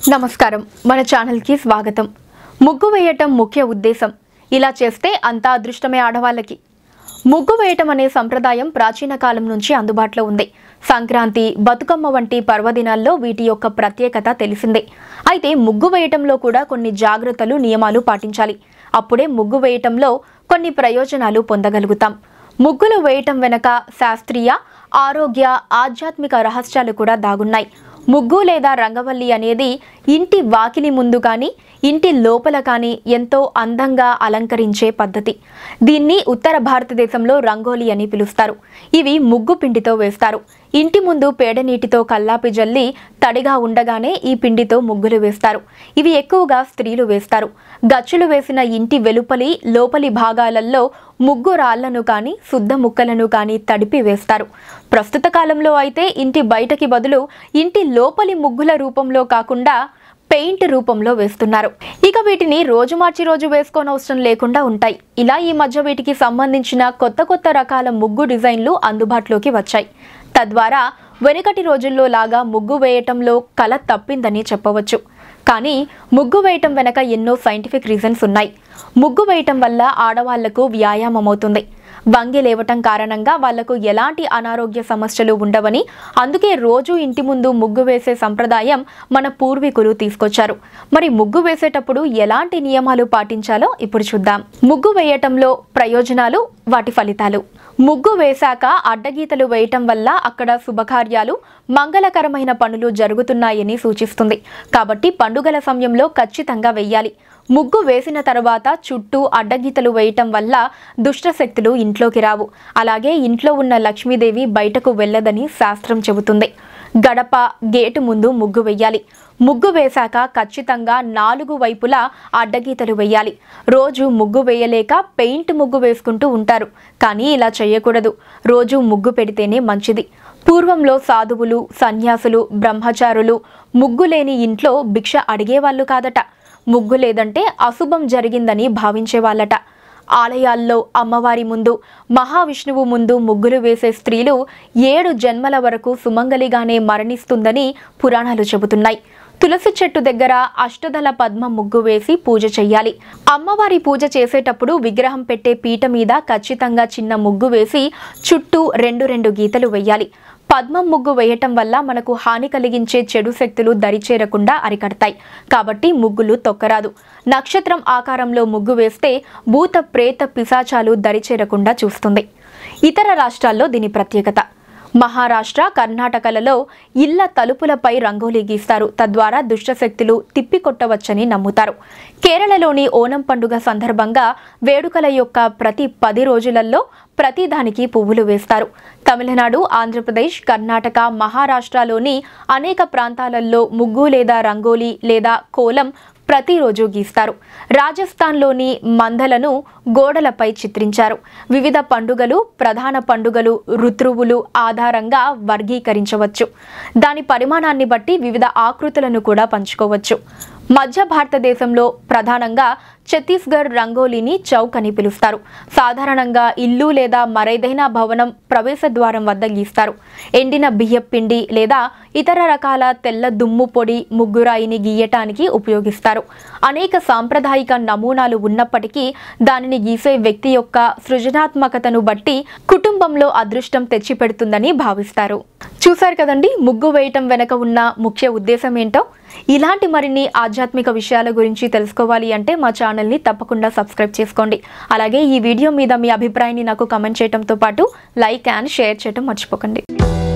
నమస్కారం మన ఛానల్ కి స్వాగతం। ముగ్గు వేయటం ముఖ్య ఉద్దేశం ఇలా చేస్తే అంతా అదృష్టమే ఆడవాళ్ళకి। ముగ్గు వేయటం అనే సంప్రదాయం ప్రాచీన కాలం నుంచి అందుబాటులో ఉంది। సంక్రాంతి, బతుకమ్మ వంటి పర్వదినాల్లో వీటి యొక్క ప్రత్యేకత తెలిసిందే। అయితే ముగ్గు వేయటంలో కూడా కొన్ని జాగృతలు నియమాలు పాటించాలి। అప్పుడే ముగ్గు వేయటంలో కొన్ని ప్రయోజనాలు పొందగలుగుతాం। ముగ్గులు వేయటం వెనక శాస్త్రీయ, ఆరోగ్య, ఆధ్యాత్మిక రహస్యాలు కూడా దాగున్నాయి। ముగ్గు లేదా రంగవల్లి అనేది ఇంటి వాకిలి ముందు కానీ ఇంటి లోపల కానీ ఎంతో అందంగా అలంకరించే పద్ధతి। దీన్ని ఉత్తర భారతదేశంలో రంగోలి అని పిలుస్తారు। ఇవి ముగ్గు పిండితో వేస్తారు। ఇంటి ముందు పేడ నీటితో కల్లాపి జల్లి తడిగా ఉండగానే ఈ పిండితో ముగ్గులు వేస్తారు। ఇవి ఎక్కువగా స్త్రీలు వేస్తారు। గచ్చులు వేసిన ఇంటి వెలుపలి లోపలి భాగాలలో ముగ్గు రాళ్లను కానీ శుద్ధ ముక్కలను కానీ తడిపి వేస్తారు। ప్రస్తుత కాలంలో అయితే ఇంటి బయటకి బదులు ఇంటి లోపలి ముగ్గుల రూపంలో కాకుండా పెయింట్ రూపంలో వేస్తున్నారు। ఇక వీటిని రోజు మార్చి రోజు వేసుకోనవసరం లేకుండా ఉంటాయి। ఇలా ఈ మధ్య వీటికి సంబంధించిన కొత్త రకాల ముగ్గు డిజైన్లు అందుబాటులోకి వచ్చాయి। తద్వారా వెనుకటి రోజుల్లో లాగా ముగ్గు వేయటంలో కళ తప్పిందని చెప్పవచ్చు। కానీ ముగ్గు వేయటం వెనక ఎన్నో సైంటిఫిక్ రీజన్స్ ఉన్నాయి। ముగ్గు వేయటం వల్ల ఆడవాళ్లకు వ్యాయామం అవుతుంది। వంగి లేవటం కారణంగా వాళ్లకు ఎలాంటి అనారోగ్య సమస్యలు ఉండవని, అందుకే రోజు ఇంటి ముందు ముగ్గు వేసే సంప్రదాయం మన పూర్వీకులు తీసుకొచ్చారు। మరి ముగ్గు వేసేటప్పుడు ఎలాంటి నియమాలు పాటించాలో ఇప్పుడు చూద్దాం। ముగ్గు వేయటంలో ప్రయోజనాలు, వాటి ఫలితాలు। ముగ్గు వేశాక అడ్డగీతలు వేయటం వల్ల అక్కడ శుభకార్యాలు, మంగళకరమైన పనులు జరుగుతున్నాయని సూచిస్తుంది। కాబట్టి పండుగల సమయంలో ఖచ్చితంగా వేయాలి। ముగ్గు వేసిన తర్వాత చుట్టూ అడ్డగీతలు వేయటం వల్ల దుష్ట శక్తులు ఇంట్లోకి రావు। అలాగే ఇంట్లో ఉన్న లక్ష్మీదేవి బయటకు వెళ్ళదని శాస్త్రం చెబుతుంది। గడప, గేటు ముందు ముగ్గు వేయాలి। ముగ్గు వేశాక ఖచ్చితంగా 4 వైపులా అడ్డగీతలు వేయాలి। రోజు ముగ్గు వేయలేక పెయింట్ ముగ్గు వేసుకుంటూ ఉంటారు, కానీ ఇలా చేయకూడదు। రోజు ముగ్గు పెడితేనే మంచిది। పూర్వంలో సాధువులు, సన్యాసులు, బ్రహ్మచారులు ముగ్గు లేని ఇంట్లో భిక్ష అడిగేవాళ్ళు కాదట। ముగ్గు లేదంటే అశుభం జరిగిందని భావించేవాళ్ళట। ఆలయాల్లో అమ్మవారి ముందు, మహావిష్ణువు ముందు ముగ్గులు వేసే స్త్రీలు 7 జన్మల వరకు సుమంగలిగానే మరణిస్తుందని పురాణాలు చెబుతున్నాయి। తులసి చెట్టు దగ్గర అష్టదళ పద్మ ముగ్గు వేసి పూజ చెయ్యాలి। అమ్మవారి పూజ చేసేటప్పుడు విగ్రహం పెట్టే పీట మీద ఖచ్చితంగా చిన్న ముగ్గు వేసి చుట్టూ 2 గీతలు వేయాలి। పద్మం ముగ్గు వేయటం వల్ల మనకు హాని కలిగించే చెడు శక్తులు దరిచేరకుండా అరికడతాయి, కాబట్టి ముగ్గులు తొక్కరాదు। నక్షత్రం ఆకారంలో ముగ్గు వేస్తే భూత ప్రేత పిశాచాలు దరిచేరకుండా చూస్తుంది। ఇతర రాష్ట్రాల్లో దీని ప్రత్యేకత। మహారాష్ట్ర, కర్ణాటకలలో ఇళ్ల తలుపులపై రంగోలీ గీస్తారు, తద్వారా దుష్టశక్తులు తిప్పికొట్టవచ్చని నమ్ముతారు। కేరళలోని ఓనం పండుగ సందర్భంగా వేడుకల యొక్క ప్రతి 10 రోజులలో ప్రతి దానికి పువ్వులు వేస్తారు। తమిళనాడు, ఆంధ్రప్రదేశ్, కర్ణాటక, మహారాష్ట్రలోని అనేక ప్రాంతాలలో ముగ్గు లేదా రంగోలీ లేదా కోలం ప్రతిరోజు గీస్తారు। రాజస్థాన్లోని మందలను గోడలపై చిత్రించారు। వివిధ పండుగలు, ప్రధాన పండుగలు, ఋతువులు ఆధారంగా వర్గీకరించవచ్చు। దాని పరిమాణాన్ని బట్టి వివిధ ఆకృతులను కూడా పంచుకోవచ్చు। మధ్య భారతదేశంలో ప్రధానంగా ఛత్తీస్గఢ్ రంగోలీని చౌక్ అని పిలుస్తారు। సాధారణంగా ఇల్లు లేదా మరేదైనా భవనం ప్రవేశ ద్వారం వద్ద గీస్తారు। ఎండిన బియ్యపు పిండి లేదా ఇతర రకాల తెల్ల దుమ్ము పొడి ముగ్గురాయిని గీయటానికి ఉపయోగిస్తారు। అనేక సాంప్రదాయిక నమూనాలు ఉన్నప్పటికీ దానిని గీసే వ్యక్తి యొక్క సృజనాత్మకతను బట్టి కుటుంబంలో అదృష్టం తెచ్చిపెడుతుందని భావిస్తారు। చూశారు కదండి ముగ్గు వేయటం వెనక ఉన్న ముఖ్య ఉద్దేశం ఏంటో। ఇలాంటి మరిన్ని ఆధ్యాత్మిక విషయాల గురించి తెలుసుకోవాలి అంటే మా ఛానల్ని తప్పకుండా సబ్స్క్రైబ్ చేసుకోండి। అలాగే ఈ వీడియో మీద మీ అభిప్రాయాన్ని నాకు కామెంట్ చేయడంతో పాటు లైక్ అండ్ షేర్ చేయడం మర్చిపోకండి।